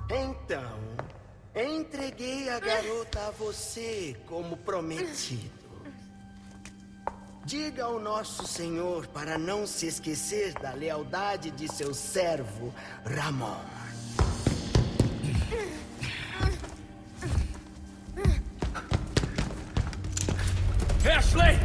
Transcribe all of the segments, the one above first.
Então, entreguei a garota a você como prometido. Diga ao nosso senhor para não se esquecer da lealdade de seu servo, Ramon. Ashley!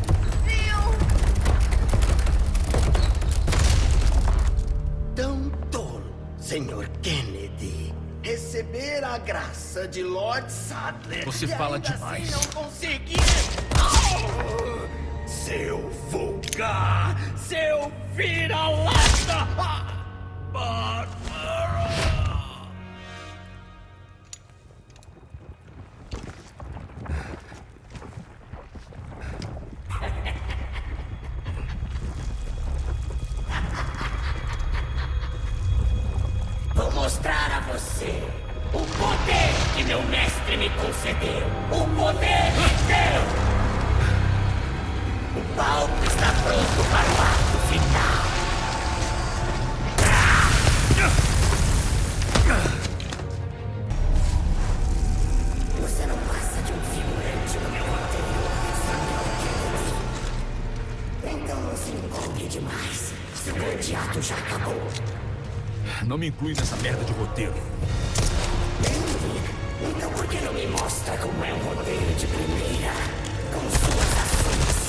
Tão tolo, Sr. Kennedy. Receber a graça de Lord Sadler. Você fala demais. Assim não conseguir. Oh, seu vulgar! Seu vira-lata! Bárbaro! Vou mostrar a você o poder que meu mestre me concedeu. O poder meu! O palco está pronto para o ato final. Você não passa de um figurante no meu roteiro, Sr. Kennedy. Então não se empolgue demais. Seu grande ato já acabou. Não me inclui nessa merda de roteiro. Então por que não me mostra como é um roteiro de primeira? Com suas ações.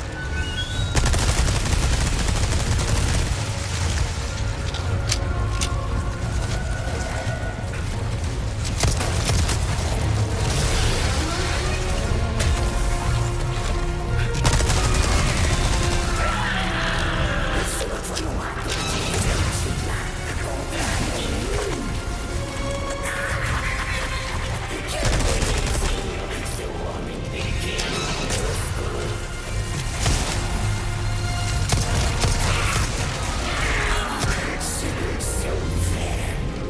Isso não foi um ato de revolta contra mim. Seu homem pequeno, seu inferno.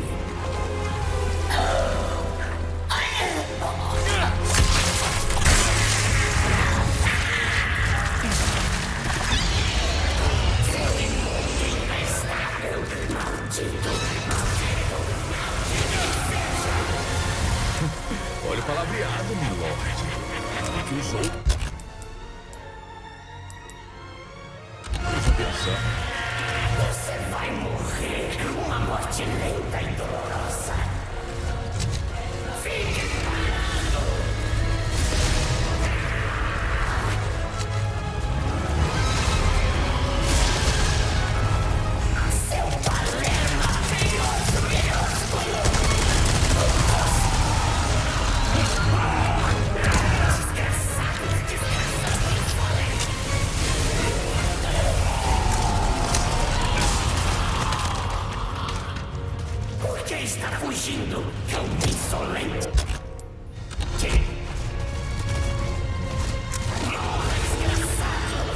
Seu imundo imprestável, maldito. Olha o palavreado, milord. Que usou. Deixa eu pensar. Você vai morrer uma morte lenta e dolorosa. Fique parado. Seu Palerma, feioso minúsculo. Desgraçado, insolente. Por que está fugindo, cão insolente? Desgraçado.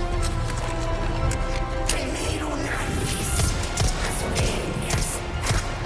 Primeiro o nariz, as orelhas,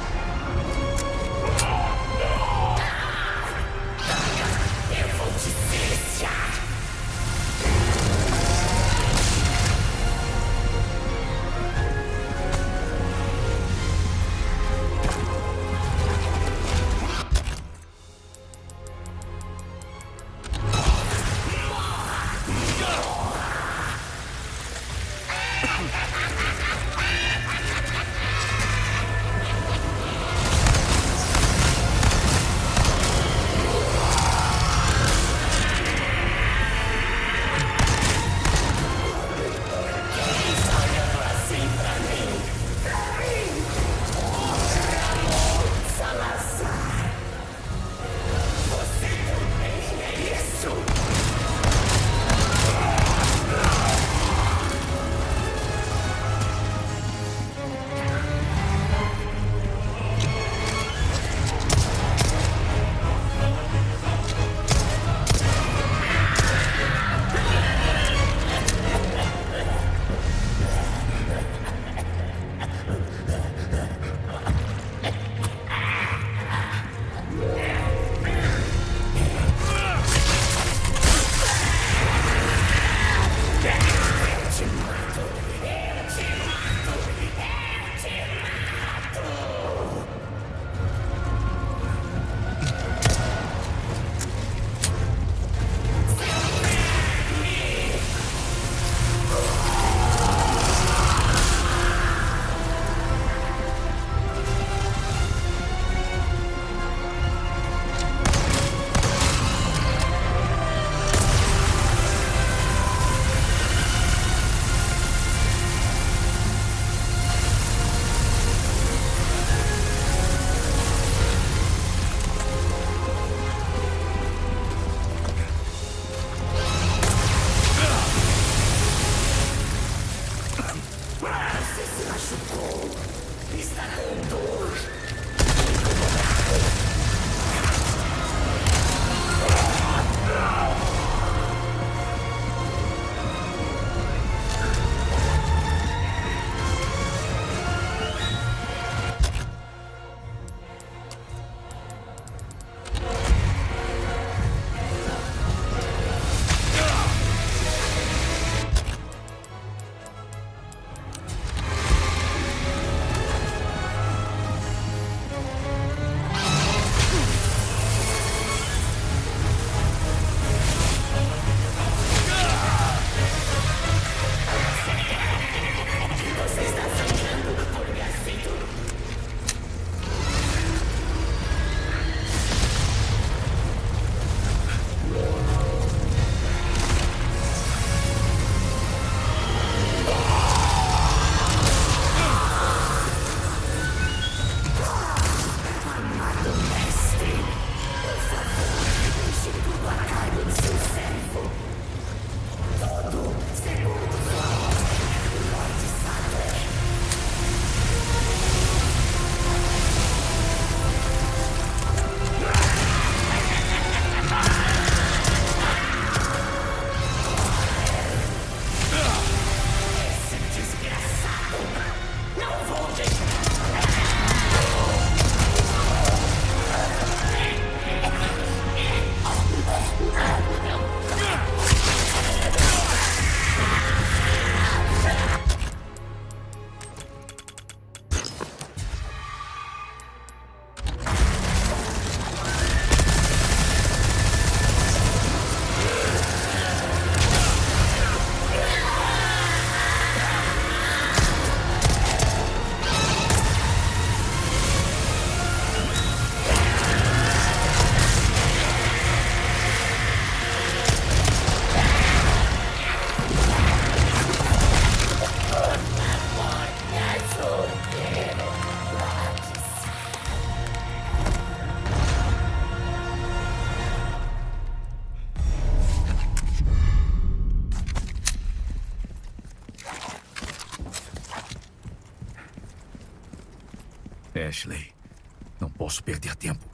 Ashley, não posso perder tempo.